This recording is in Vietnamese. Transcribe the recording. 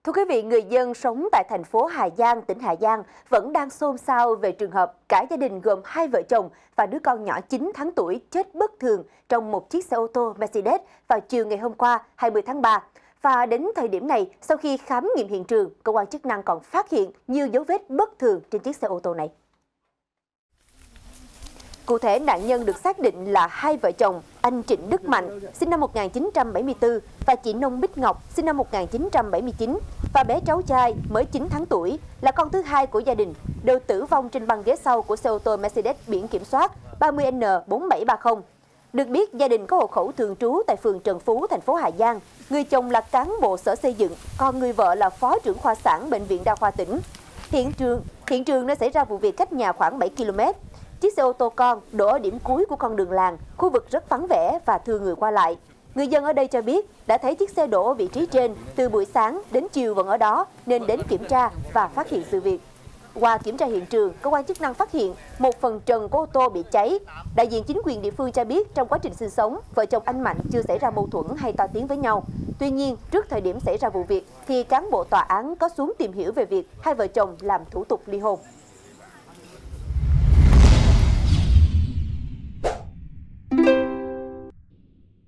Thưa quý vị, người dân sống tại thành phố Hà Giang, tỉnh Hà Giang vẫn đang xôn xao về trường hợp cả gia đình gồm 2 vợ chồng và đứa con nhỏ 9 tháng tuổi chết bất thường trong một chiếc xe ô tô Mercedes vào chiều ngày hôm qua 20 tháng 3. Và đến thời điểm này, sau khi khám nghiệm hiện trường, cơ quan chức năng còn phát hiện nhiều dấu vết bất thường trên chiếc xe ô tô này. Cụ thể, nạn nhân được xác định là 2 vợ chồng, anh Trịnh Đức Mạnh, sinh năm 1974 và chị Nông Bích Ngọc, sinh năm 1979 và bé cháu trai mới 9 tháng tuổi là con thứ hai của gia đình, đều tử vong trên băng ghế sau của xe ô tô Mercedes biển kiểm soát 30N4730. Được biết, gia đình có hộ khẩu thường trú tại phường Trần Phú, thành phố Hà Giang. Người chồng là cán bộ sở xây dựng, còn người vợ là phó trưởng khoa sản Bệnh viện Đa khoa tỉnh. Hiện trường nơi xảy ra vụ việc cách nhà khoảng 7 km. Chiếc xe ô tô con đổ ở điểm cuối của con đường làng, khu vực rất vắng vẻ và thưa người qua lại. Người dân ở đây cho biết đã thấy chiếc xe đổ ở vị trí trên từ buổi sáng đến chiều vẫn ở đó nên đến kiểm tra và phát hiện sự việc. Qua kiểm tra hiện trường, cơ quan chức năng phát hiện một phần trần của ô tô bị cháy. Đại diện chính quyền địa phương cho biết trong quá trình sinh sống, vợ chồng anh Mạnh chưa xảy ra mâu thuẫn hay to tiếng với nhau. Tuy nhiên, trước thời điểm xảy ra vụ việc thì cán bộ tòa án có xuống tìm hiểu về việc hai vợ chồng làm thủ tục ly hôn.